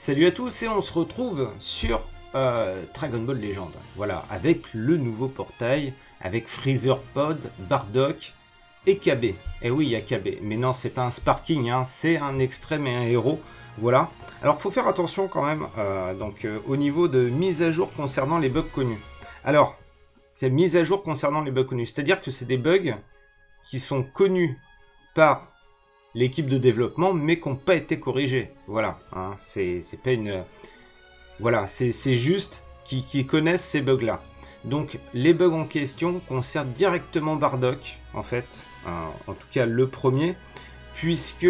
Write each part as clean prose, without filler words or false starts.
Salut à tous et on se retrouve sur Dragon Ball Legend. Voilà, avec le nouveau portail, avec Freezer Pod, Bardock et KB. Et oui, il y a KB, mais non, c'est pas un Sparking, hein, c'est un extrême et un héros. Voilà. Alors, faut faire attention quand même au niveau de mise à jour concernant les bugs connus. Alors, c'est mise à jour concernant les bugs connus, c'est-à-dire que c'est des bugs qui sont connus par l'équipe de développement, mais qui n'ont pas été corrigés. Voilà, hein, c'est pas une... Voilà, c'est juste qu'ils connaissent ces bugs-là. Donc, les bugs en question concernent directement Bardock, en fait, en tout cas le premier, puisque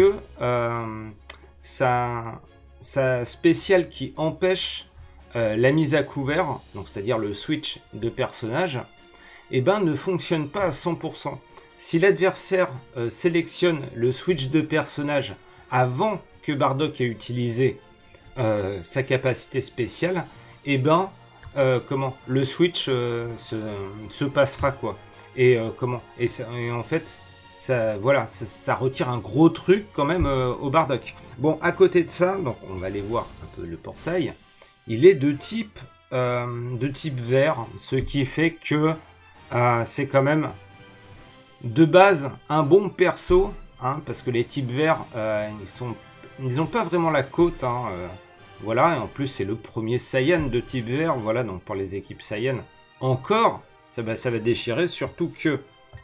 sa spéciale qui empêche la mise à couvert, donc c'est-à-dire le switch de personnage, eh ben, ne fonctionne pas à 100%. Si l'adversaire sélectionne le switch de personnage avant que Bardock ait utilisé sa capacité spéciale, et ben le switch se passera quoi. Et en fait ça voilà, ça retire un gros truc quand même au Bardock. Bon, à côté de ça, donc on va aller voir un peu le portail. Il est de type vert, ce qui fait que c'est quand même de base un bon perso, hein, parce que les types verts ils n'ont pas vraiment la cote, hein, voilà, et en plus c'est le premier Saiyan de type vert, voilà, donc pour les équipes Saiyan encore ça va déchirer, surtout que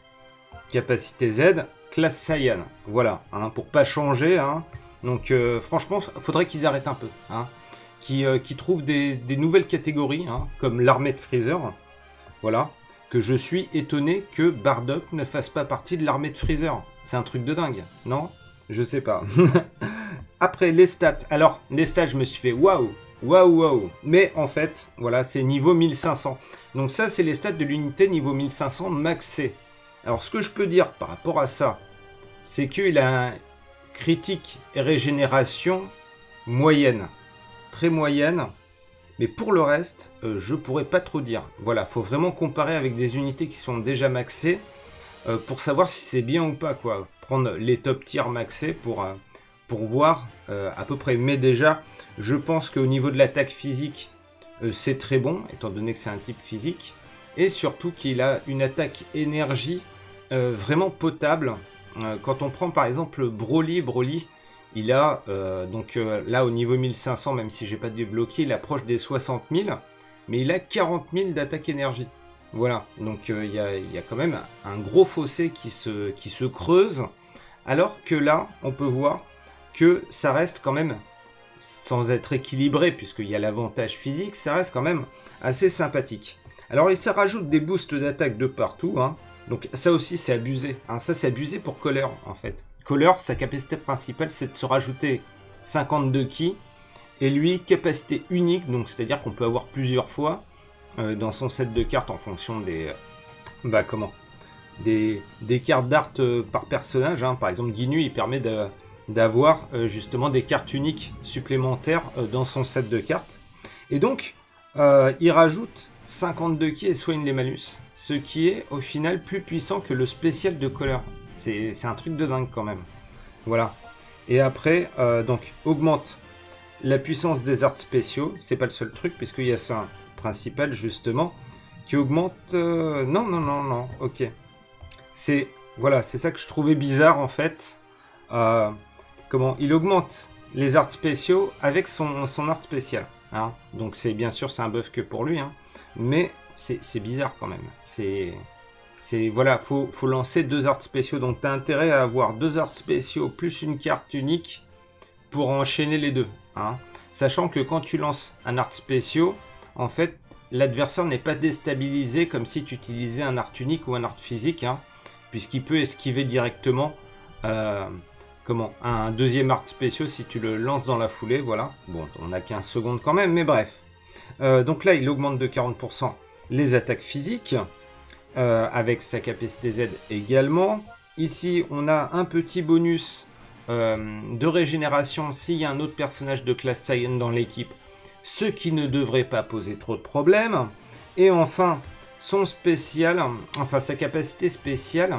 capacité Z classe Saiyan, voilà, hein, pour pas changer, hein. Donc franchement faudrait qu'ils arrêtent un peu, hein, qui trouvent des nouvelles catégories, hein, comme l'armée de Freezer, voilà, que je suis étonné que Bardock ne fasse pas partie de l'armée de Freezer. C'est un truc de dingue, non? Je sais pas. Après, les stats. Alors, les stats, je me suis fait waouh, waouh, waouh. Mais en fait, voilà, c'est niveau 1500. Donc ça, c'est les stats de l'unité niveau 1500 maxé. Alors, ce que je peux dire par rapport à ça, c'est qu'il a un critique et régénération moyenne. Très moyenne. Mais pour le reste, je pourrais pas trop dire. Voilà, faut vraiment comparer avec des unités qui sont déjà maxées pour savoir si c'est bien ou pas, quoi. Prendre les top tiers maxés pour voir à peu près. Mais déjà, je pense qu'au niveau de l'attaque physique, c'est très bon, étant donné que c'est un type physique. Et surtout qu'il a une attaque énergie vraiment potable. Quand on prend par exemple Broly, il a, là au niveau 1500, même si j'ai pas débloqué, il approche des 60 000, mais il a 40 000 d'attaque énergie. Voilà, donc il y a quand même un gros fossé qui se creuse, alors que là, on peut voir que ça reste quand même, sans être équilibré, puisqu'il y a l'avantage physique, ça reste quand même assez sympathique. Alors, ça rajoute des boosts d'attaque de partout, hein. Donc ça aussi c'est abusé, hein. Ça c'est abusé pour Color en fait. Color, sa capacité principale, c'est de se rajouter 52 ki. Et lui, capacité unique, donc c'est-à-dire qu'on peut avoir plusieurs fois dans son set de cartes en fonction des cartes d'art par personnage, hein. Par exemple, Guinu, il permet d'avoir justement des cartes uniques supplémentaires dans son set de cartes. Et donc, il rajoute 52 ki et soigne les malus, ce qui est au final plus puissant que le spécial de Color. C'est un truc de dingue quand même. Voilà. Et après, donc, augmente la puissance des arts spéciaux. C'est pas le seul truc, puisqu'il y a ça principal, justement, qui augmente... Non. Ok. Voilà, c'est ça que je trouvais bizarre, en fait. Il augmente les arts spéciaux avec son art spécial. Hein. Donc, bien sûr, c'est un buff que pour lui. Hein. Mais c'est bizarre, quand même. Voilà, faut lancer 2 arts spéciaux, donc tu as intérêt à avoir 2 arts spéciaux plus une carte unique pour enchaîner les deux, hein. Sachant que quand tu lances un art spéciaux, en fait, l'adversaire n'est pas déstabilisé comme si tu utilisais un art unique ou un art physique, hein, puisqu'il peut esquiver directement un deuxième art spéciaux si tu le lances dans la foulée, voilà. Bon, on a 15 secondes quand même, mais bref. Donc là, il augmente de 40% les attaques physiques. Avec sa capacité Z également. Ici, on a un petit bonus de régénération s'il y a un autre personnage de classe Saiyan dans l'équipe, ce qui ne devrait pas poser trop de problèmes. Et enfin, son spécial, enfin sa capacité spéciale,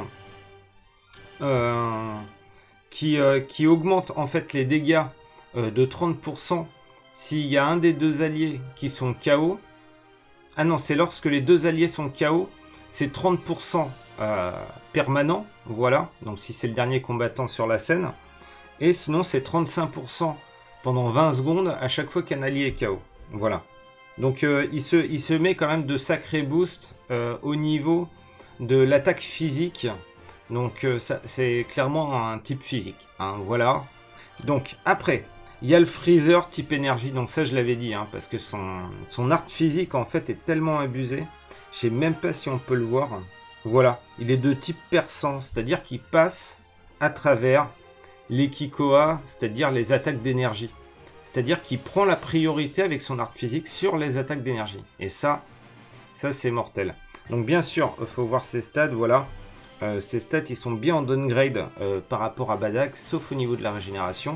qui augmente en fait les dégâts de 30% s'il y a un des deux alliés qui sont KO. Ah non, c'est lorsque les deux alliés sont KO, c'est 30% permanent, voilà. Donc si c'est le dernier combattant sur la scène. Et sinon c'est 35% pendant 20 secondes à chaque fois qu'un allié est KO. Voilà. Donc il se met quand même de sacrés boosts au niveau de l'attaque physique. Donc c'est clairement un type physique. Hein, voilà. Donc après, il y a le Freezer type énergie. Donc ça je l'avais dit, hein, parce que son art physique en fait est tellement abusé. Je sais même pas si on peut le voir. Voilà. Il est de type perçant. C'est-à-dire qu'il passe à travers les Kikoa, c'est-à-dire les attaques d'énergie. C'est-à-dire qu'il prend la priorité avec son art physique sur les attaques d'énergie. Et ça c'est mortel. Donc bien sûr, il faut voir ses stats, voilà. Ses stats, ils sont bien en downgrade par rapport à Badak, sauf au niveau de la régénération.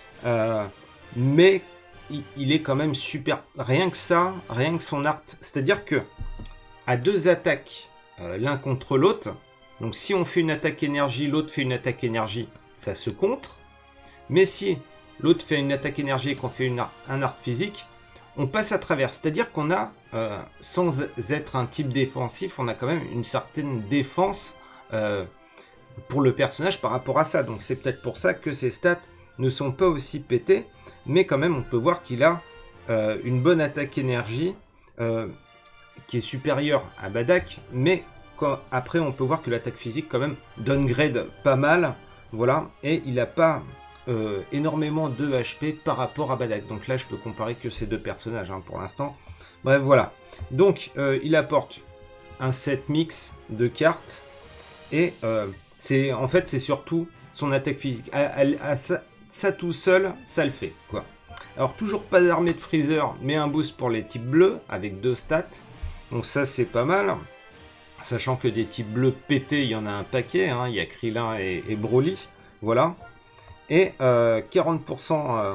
Mais il est quand même super. Rien que ça, rien que son art. C'est-à-dire que à deux attaques l'un contre l'autre, donc si on fait une attaque énergie, l'autre fait une attaque énergie, ça se contre. Mais si l'autre fait une attaque énergie et qu'on fait un art physique, on passe à travers. C'est-à-dire qu'on a, sans être un type défensif, on a quand même une certaine défense pour le personnage par rapport à ça. Donc c'est peut-être pour ça que ses stats ne sont pas aussi pétés. Mais quand même, on peut voir qu'il a une bonne attaque énergie qui est supérieure à Badak. Mais après, on peut voir que l'attaque physique quand même downgrade pas mal. Voilà. Et il n'a pas énormément de HP par rapport à Badak. Donc là, je peux comparer que ces deux personnages hein, pour l'instant. Bref, voilà. Donc, il apporte un set mix de cartes. Et en fait, c'est surtout son attaque physique. Ça tout seul, ça le fait, quoi. Alors, toujours pas d'armée de Freezer, mais un boost pour les types bleus, avec 2 stats. Donc ça, c'est pas mal. Sachant que des types bleus pétés, il y en a un paquet. Hein. Il y a Krillin et Broly. Voilà. Et 40%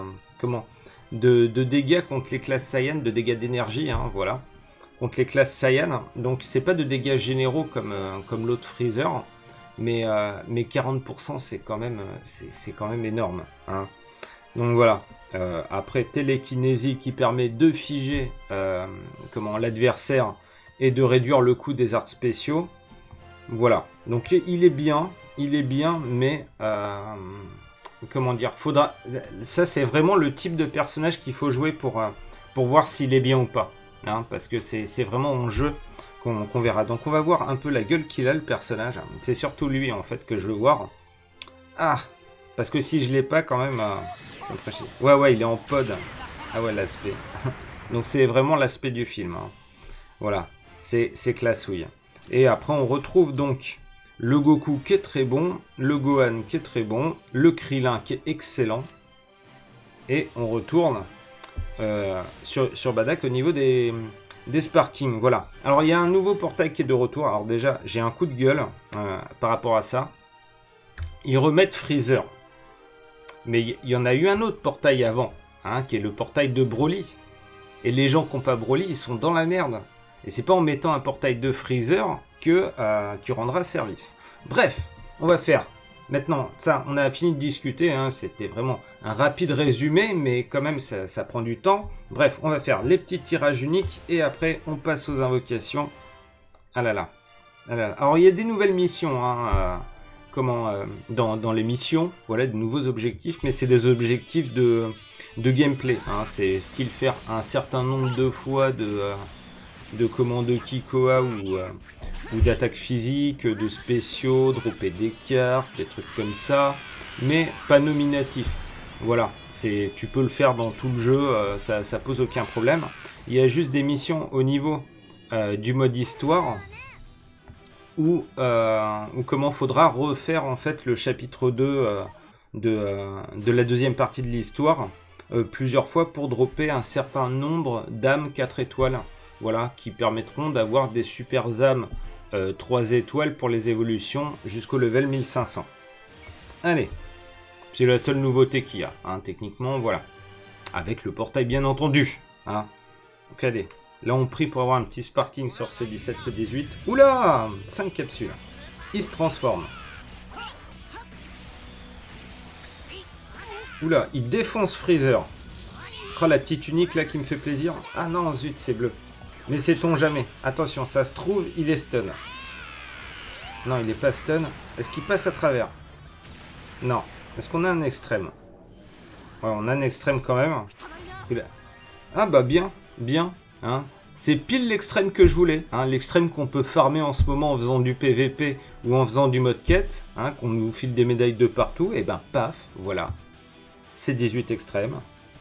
de dégâts contre les classes Saiyan, de dégâts d'énergie, hein, voilà. Contre les classes Saiyan. Donc c'est pas de dégâts généraux comme l'autre Freezer. Mais 40% c'est quand même énorme. Hein. Donc voilà. Après télékinésie qui permet de figer l'adversaire et de réduire le coût des arts spéciaux. Voilà. Donc il est bien, mais comment dire, ça c'est vraiment le type de personnage qu'il faut jouer pour voir s'il est bien ou pas. Hein, parce que c'est vraiment en jeu qu'on verra. Donc on va voir un peu la gueule qu'il a le personnage. C'est surtout lui en fait que je veux voir. Ah, parce que si je l'ai pas quand même... ouais, il est en pod. Ah ouais, l'aspect. Donc c'est vraiment l'aspect du film. Hein. Voilà, c'est classouille. Et après on retrouve donc le Goku qui est très bon, le Gohan qui est très bon, le Krillin qui est excellent. Et on retourne sur Badak au niveau des Sparking. Voilà. Alors il y a un nouveau portail qui est de retour. Alors déjà, j'ai un coup de gueule par rapport à ça. Ils remettent Freezer. Mais il y en a eu un autre portail avant, hein, qui est le portail de Broly. Et les gens qui n'ont pas Broly, ils sont dans la merde. Et c'est pas en mettant un portail de Freezer que tu rendras service. Bref, on va faire. Maintenant, ça, on a fini de discuter. Hein, c'était vraiment un rapide résumé, mais quand même, ça prend du temps. Bref, on va faire les petits tirages uniques. Et après, on passe aux invocations. Ah là là. Ah là là. Alors, il y a des nouvelles missions. Hein, dans les missions, voilà, de nouveaux objectifs, mais c'est des objectifs de gameplay. Hein, c'est style faire un certain nombre de fois de commandes Kikoa ou d'attaques physiques, de spéciaux, dropper des cartes, des trucs comme ça, mais pas nominatif. Voilà, tu peux le faire dans tout le jeu, ça pose aucun problème. Il y a juste des missions au niveau du mode histoire où comment faudra refaire en fait le chapitre 2 de la deuxième partie de l'histoire plusieurs fois pour dropper un certain nombre d'âmes 4 étoiles. Voilà, qui permettront d'avoir des super âmes 3 étoiles pour les évolutions jusqu'au level 1500. Allez, c'est la seule nouveauté qu'il y a, hein, techniquement, voilà. Avec le portail bien entendu. Hein. Donc allez, là on prie pour avoir un petit sparking sur C17, C18. Oula, 5 capsules. Il se transforme. Oula, il défonce Freezer. Oh, la petite unique là qui me fait plaisir. Ah non, zut, c'est bleu. Mais sait-on jamais. Attention, ça se trouve, il est stun. Non, il est pas stun. Est-ce qu'il passe à travers? Non. Est-ce qu'on a un extrême? Ouais, on a un extrême quand même. Ah bah bien, bien. Hein. C'est pile l'extrême que je voulais. Hein. L'extrême qu'on peut farmer en ce moment en faisant du PVP ou en faisant du mode quête. Hein, qu'on nous file des médailles de partout. Et ben paf, voilà. C'est 18 extrêmes.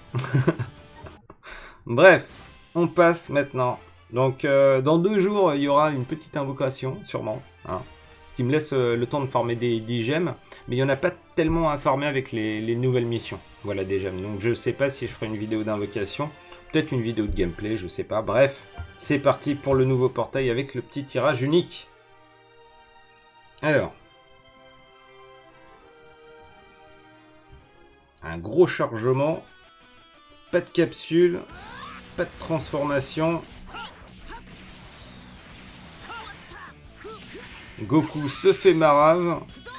Bref, on passe maintenant. Donc dans 2 jours, il y aura une petite invocation, sûrement. Hein. Ce qui me laisse le temps de farmer des gemmes. Mais il n'y en a pas tellement à farmer avec les nouvelles missions. Voilà, des gemmes. Donc je sais pas si je ferai une vidéo d'invocation. Peut-être une vidéo de gameplay, je sais pas. Bref, c'est parti pour le nouveau portail avec le petit tirage unique. Alors. Un gros chargement. Pas de capsule. Pas de transformation. Goku se fait marave.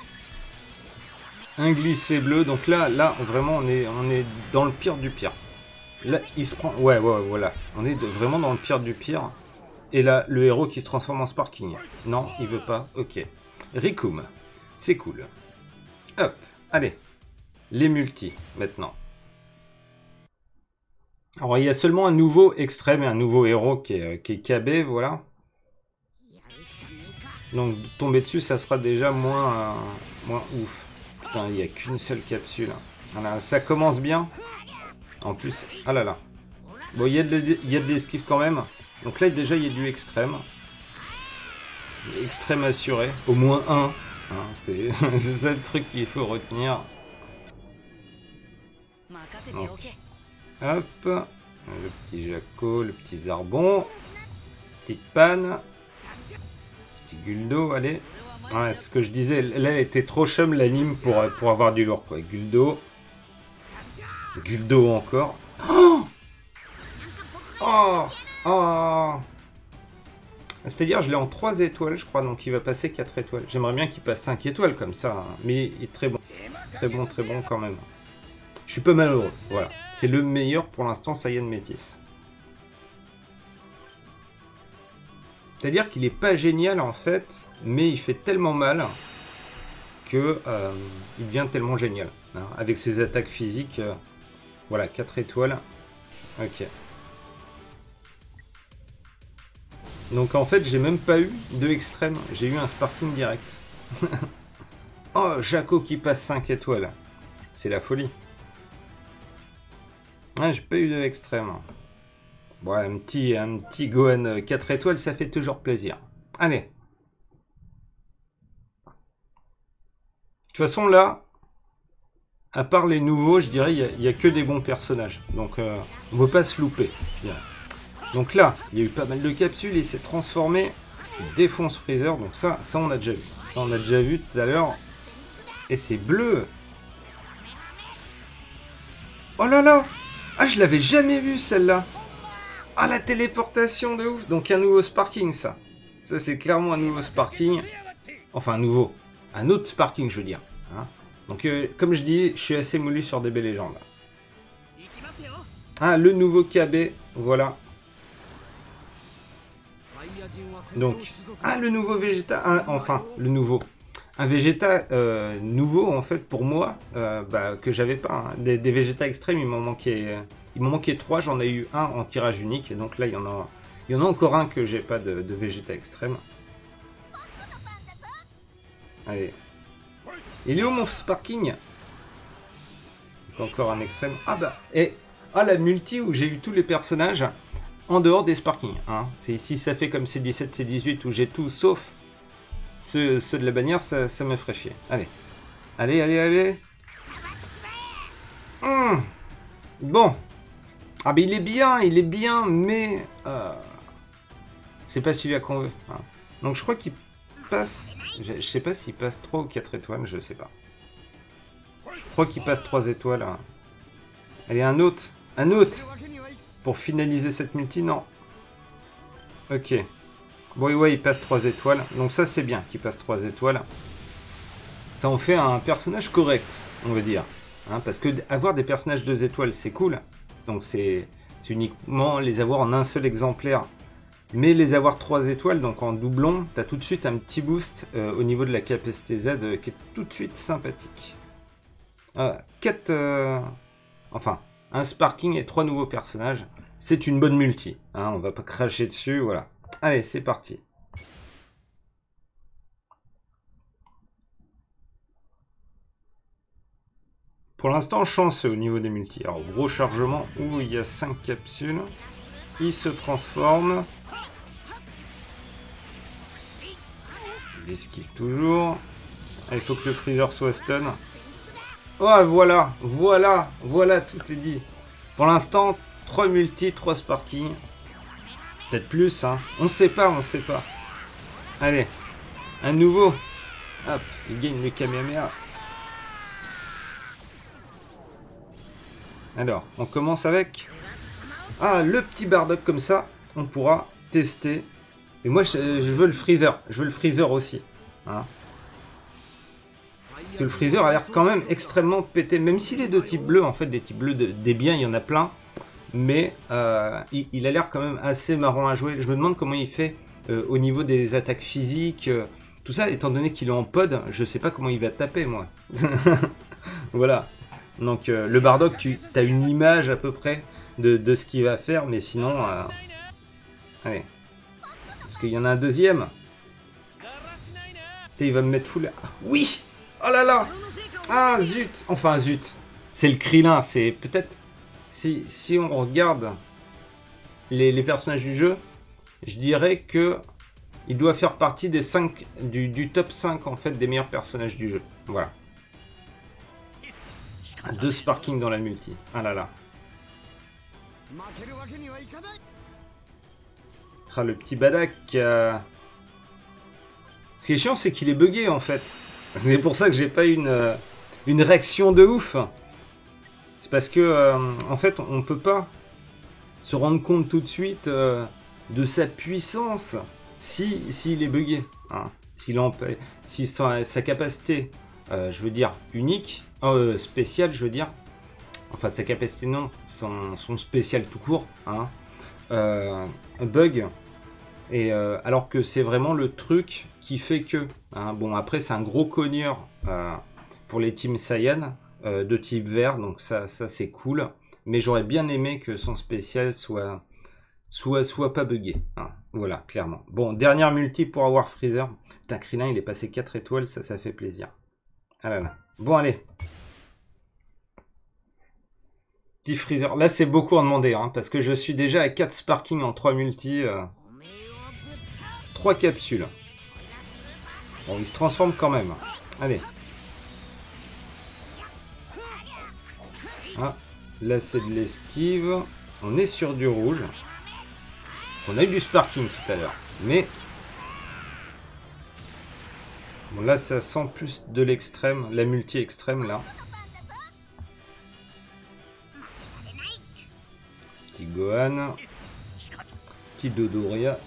Un glissé bleu. Donc là vraiment, on est dans le pire du pire. Là, il se prend... Ouais, voilà. On est vraiment dans le pire du pire. Et là, le héros qui se transforme en Sparking. Non, il veut pas. Ok. Rikum. C'est cool. Hop. Allez. Les multis, maintenant. Alors, il y a seulement un nouveau extrême et un nouveau héros qui est KB, voilà. Donc, tomber dessus, ça sera déjà moins ouf. Putain, il n'y a qu'une seule capsule. Voilà, ça commence bien. En plus, ah là là. Bon, il y a de l'esquive quand même. Donc là, déjà, il y a du extrême. Extrême assuré. Au moins un. Hein, c'est ça le truc qu'il faut retenir. Donc, hop. Le petit Jaco, le petit Zarbon. Petite panne. Petit Guldo, allez. Ouais, ce que je disais, là, elle était trop chum l'anime pour avoir du lourd, quoi. Guldo. Guldo encore. Oh, oh, oh. C'est-à-dire, je l'ai en 3 étoiles, je crois, donc il va passer 4 étoiles. J'aimerais bien qu'il passe 5 étoiles comme ça, hein. Mais il est très bon. Très bon quand même. Je suis pas malheureux, voilà. C'est le meilleur pour l'instant Saiyan Métis. C'est-à-dire qu'il est pas génial en fait, mais il fait tellement mal que il devient tellement génial. Hein. Avec ses attaques physiques, voilà, 4 étoiles. Ok. Donc en fait, j'ai même pas eu de extrême, j'ai eu un Sparking direct. Oh, Jaco qui passe 5 étoiles. C'est la folie. Ouais, j'ai pas eu de extrême. Ouais, un petit Gohan 4 étoiles, ça fait toujours plaisir. Allez. De toute façon, là, à part les nouveaux, je dirais, il n'y a que des bons personnages. Donc, on ne peut pas se louper, je dirais. Donc là, il y a eu pas mal de capsules, il s'est transformé. Il défonce Freezer, donc ça on a déjà vu. Ça, on a déjà vu tout à l'heure. Et c'est bleu. Oh là là! Ah, je l'avais jamais vu celle-là. Ah, la téléportation de ouf. Donc un nouveau Sparking, ça. Ça, c'est clairement un nouveau Sparking. Enfin, un autre Sparking, je veux dire. Hein. Donc, comme je dis, je suis assez moulu sur DB Légendes. Ah, le nouveau KB. Voilà. Donc, ah, le nouveau Vegeta. Enfin, le nouveau. Un Vegeta nouveau, en fait, pour moi, que j'avais pas. Hein. Des Vegeta extrêmes, il m'en manquait 3. J'en ai eu un en tirage unique. Et donc là, il y en a encore un que j'ai pas de Vegeta extrême. Allez. Il est où mon Sparking? Encore un extrême. Ah bah, la multi où j'ai eu tous les personnages en dehors des Sparking. Hein. Si ça fait comme C17, C18 où j'ai tout sauf ceux de la bannière, ça me ferait chier. Allez. Allez. Bon. Ah bah il est bien, mais c'est pas celui-là qu'on veut. Hein. Donc je crois qu'il passe... Je sais pas s'il passe 3 ou 4 étoiles, je sais pas. Je crois qu'il passe 3 étoiles. Hein. Allez, un autre. Pour finaliser cette multi, non. Ok. Bon, ouais, il passe 3 étoiles. Donc ça, c'est bien qu'il passe 3 étoiles. Ça en fait un personnage correct, on va dire. Hein, parce que avoir des personnages 2 étoiles, c'est cool. Donc c'est uniquement les avoir en un seul exemplaire. Mais les avoir 3 étoiles, donc en doublon, tu as tout de suite un petit boost au niveau de la capacité Z qui est tout de suite sympathique. 4... Enfin, un Sparking et 3 nouveaux personnages. C'est une bonne multi. Hein, on va pas cracher dessus, voilà. Allez, c'est parti. Pour l'instant, chanceux au niveau des multis. Alors, gros chargement, où il y a 5 capsules. Il se transforme. Il esquive toujours. Il faut que le freezer soit stun. Oh, voilà, voilà, tout est dit. Pour l'instant, 3 multi, 3 sparking. Peut-être plus, hein. On sait pas, on sait pas. Allez, un nouveau. Hop, il gagne le Kamehameha. Alors, on commence avec... Ah, le petit Bardock comme ça, on pourra tester. Et moi, je veux le freezer. Je veux le freezer aussi. Hein. Parce que le freezer a l'air quand même extrêmement pété. Même s'il est de type bleu, en fait, des types bleus, des biens, il y en a plein. Mais il a l'air quand même assez marrant à jouer. Je me demande comment il fait au niveau des attaques physiques. Tout ça, étant donné qu'il est en pod, je sais pas comment il va taper, moi. Voilà. Donc, le Bardock, tu as une image à peu près de ce qu'il va faire. Mais sinon... Allez. Est-ce qu'il y en a un deuxième? Il va me mettre full... Oui! Oh là là! Ah, zut! Enfin, zut! C'est le Krillin, c'est peut-être... Si on regarde les personnages du jeu, je dirais que il doit faire partie des 5, du top 5 en fait des meilleurs personnages du jeu. Voilà. 2 sparking dans la multi. Ah là là. Ah, le petit Badak. Ce qui est chiant, c'est qu'il est bugué en fait. C'est pour ça que j'ai pas une réaction de ouf. C'est parce que, en fait, on peut pas se rendre compte tout de suite de sa puissance s'il est bugué. Hein. Si sa capacité, je veux dire, unique, spéciale, je veux dire, enfin sa capacité non, son spécial tout court, hein, bug, et alors que c'est vraiment le truc qui fait que, hein, bon après c'est un gros cogneur pour les teams Saiyan de type vert, donc ça c'est cool, mais j'aurais bien aimé que son spécial soit pas buggé, hein, voilà, clairement. Bon, dernière multi pour avoir Freezer. Putain, Krillin il est passé 4 étoiles, ça fait plaisir. Ah là là. Bon allez. Petit Freezer, là c'est beaucoup à demander, hein, parce que je suis déjà à 4 sparking en 3 multi. 3 capsules. Bon, il se transforme quand même. Allez. Ah, là c'est de l'esquive. On est sur du rouge. On a eu du sparking tout à l'heure. Mais... Bon, là ça sent plus de l'extrême. La multi-extrême là. Petit Gohan. Petit Dodoria.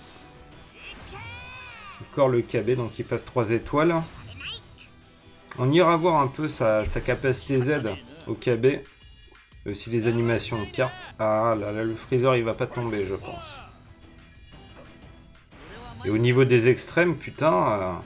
Encore le KB, donc il passe 3 étoiles. On ira voir un peu sa capacité Z au KB. Aussi les animations de cartes. Ah là là, le Freezer il va pas tomber, je pense. Et au niveau des extrêmes, putain...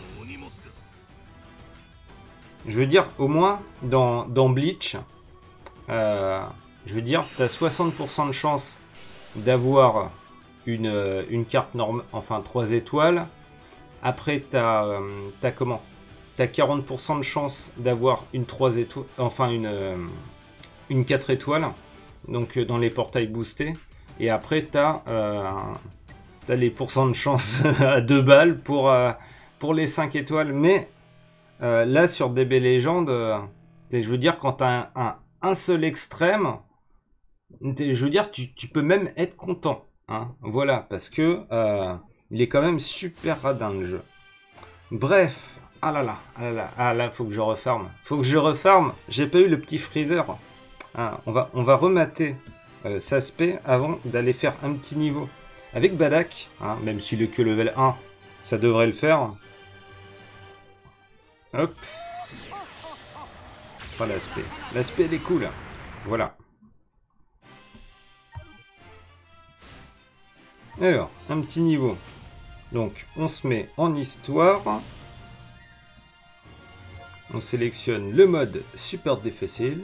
je veux dire, au moins, dans Bleach, je veux dire, t'as 60% de chance d'avoir une carte normale, enfin 3 étoiles. Après, t'as comment? T'as 40% de chance d'avoir une 3 étoiles, enfin une 4 étoiles, donc dans les portails boostés. Et après, t'as les pourcents de chance à 2 balles pour les 5 étoiles. Mais là, sur DB Legend, je veux dire, quand t'as un seul extrême, je veux dire, tu peux même être content. Hein, voilà, parce que il est quand même super radin le jeu. Bref, ah là là, ah là là, ah là, faut que je refarme. Faut que je refarme. J'ai pas eu le petit Freezer. Ah, on va remater Saspé avant d'aller faire un petit niveau avec Badak. Hein, même s'il est que level 1, ça devrait le faire. Hop. Pas l'aspect. L'aspect, elle est cool. Voilà. Alors, un petit niveau. Donc, on se met en histoire. On sélectionne le mode super difficile.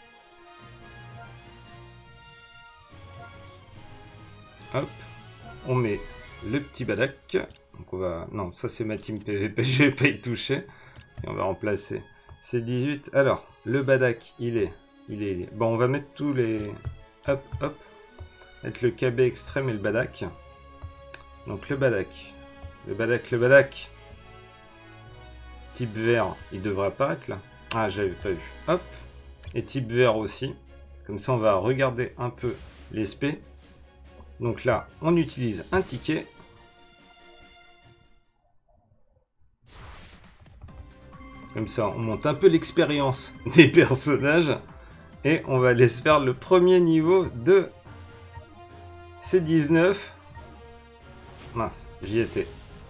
Hop. On met le petit Badak. Donc on va... Non, ça c'est ma team PVP, je vais pas y toucher. Et on va remplacer. C'est 18. Alors, le Badak, il est... Bon, on va mettre tous les... Hop, hop. Mettre le KB extrême et le Badak. Donc le Badak. Le Badak. Type vert, il devrait apparaître là. Ah, j'avais pas vu. Hop. Et type vert aussi. Comme ça, on va regarder un peu les spé. Donc là, on utilise un ticket. Comme ça, on monte un peu l'expérience des personnages. Et on va laisser faire le premier niveau de C19. Mince, j'y étais.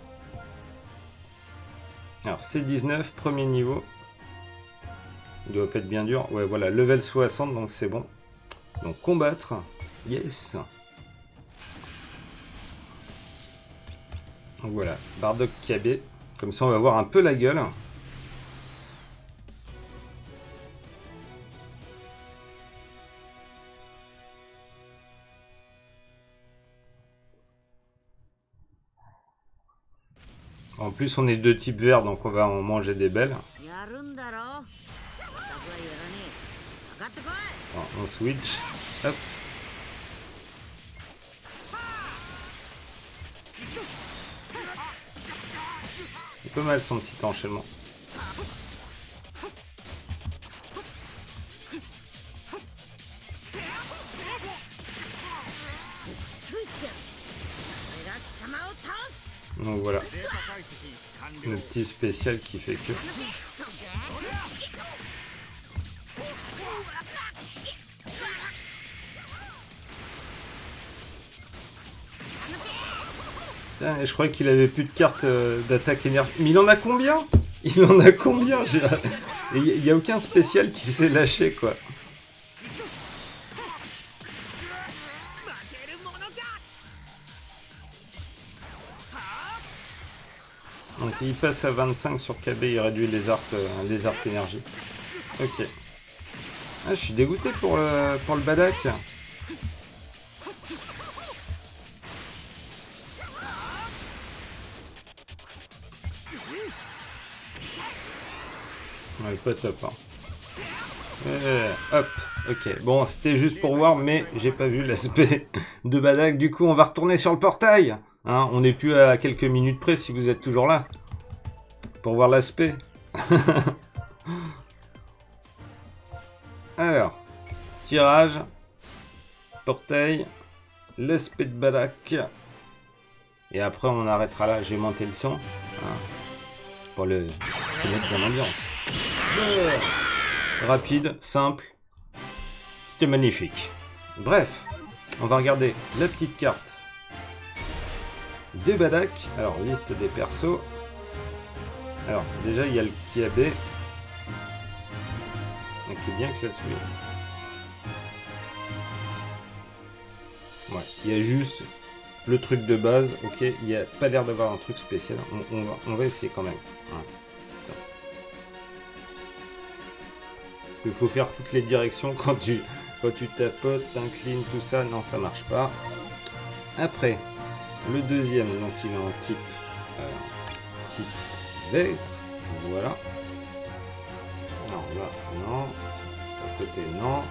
Alors C19, premier niveau. Il doit pas être bien dur. Ouais, voilà, level 60, donc c'est bon. Donc combattre. Yes. Donc voilà, Bardock KB. Comme ça, on va voir un peu la gueule. En plus, on est de type vert, donc on va en manger des belles. Alors, on switch. Hop. C'est pas mal son petit enchaînement. Donc voilà, le petit spécial qui fait que... Putain, je croyais qu'il avait plus de cartes d'attaque énergie. Mais il en a combien? Il en a combien? Il n'y a aucun spécial qui s'est lâché, quoi. Donc il passe à 25 sur KB, il réduit les arts énergie. Ok. Ah, je suis dégoûté pour le Badak. Ouais, pas top. Hein. Hop, ok. Bon, c'était juste pour voir, mais j'ai pas vu l'aspect de Badak. Du coup, on va retourner sur le portail. Hein, on n'est plus à quelques minutes près si vous êtes toujours là. Pour voir l'aspect. Alors, tirage, portail, l'aspect de Badak. Et après, on arrêtera là. J'ai monté le son. Hein, pour se mettre dans l'ambiance. Rapide, simple. C'était magnifique. Bref, on va regarder la petite carte de Badak. Alors, liste des persos. Alors, déjà, il y a le Kiabe. Qui est bien classé. Ouais, il y a juste le truc de base. Ok, il n'y a pas l'air d'avoir un truc spécial. On va essayer quand même. Hein. Il faut faire toutes les directions quand tu tapotes, t'inclines, tout ça. Non, ça marche pas. Après, le deuxième, donc il a un type vert. Voilà. Non, là, non. À côté, non.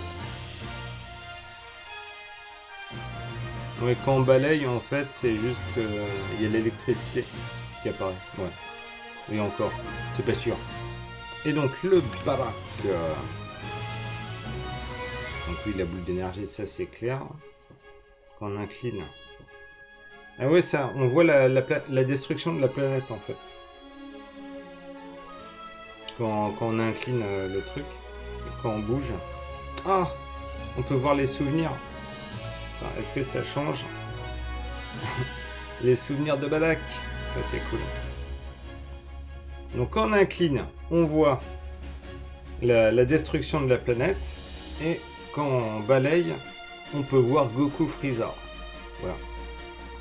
Ouais, quand on balaye, en fait, c'est juste qu'il y a l'électricité qui apparaît. Ouais. Et encore, c'est pas sûr. Et donc, le Badak. Donc oui, la boule d'énergie, ça c'est clair. Quand on incline. Ah ouais, ça, on voit la destruction de la planète, en fait. Quand on incline le truc, quand on bouge. Ah, on peut voir les souvenirs. Est-ce que ça change? Les souvenirs de Badak. Ça c'est cool. Donc quand on incline, on voit la destruction de la planète. Et quand on balaye, on peut voir Goku Freezer. Voilà.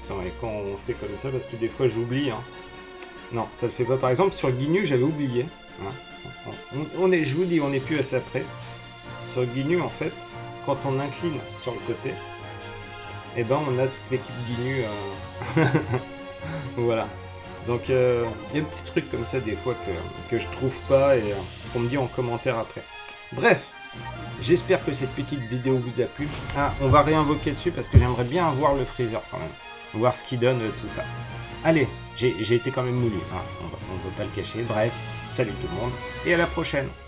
Attends, et quand on fait comme ça, parce que des fois j'oublie. Hein. Non, ça le fait pas. Par exemple, sur GNU, j'avais oublié. Hein. Je vous dis, on n'est plus à ça près. Sur GNU, en fait, quand on incline sur le côté, et ben on a toute l'équipe GNU. Voilà. Donc, il y a des petits trucs comme ça, des fois, que je trouve pas et qu'on me dit en commentaire après. Bref. J'espère que cette petite vidéo vous a plu. Ah, on va réinvoquer dessus parce que j'aimerais bien voir le freezer quand même. Voir ce qu'il donne, tout ça. Allez, j'ai été quand même moulu. Hein. On ne peut pas le cacher. Bref, salut tout le monde et à la prochaine.